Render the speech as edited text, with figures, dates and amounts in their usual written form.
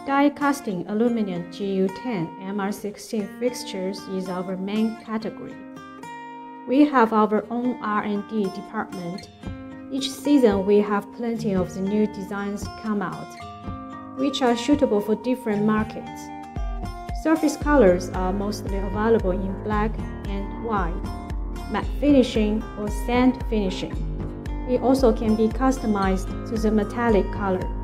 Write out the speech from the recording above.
Die casting aluminum GU10 MR16 fixtures is our main category. We have our own R&D department. Each season we have plenty of the new designs come out, which are suitable for different markets. Surface colors are mostly available in black and white, matte finishing or sand finishing. It also can be customized to the metallic color.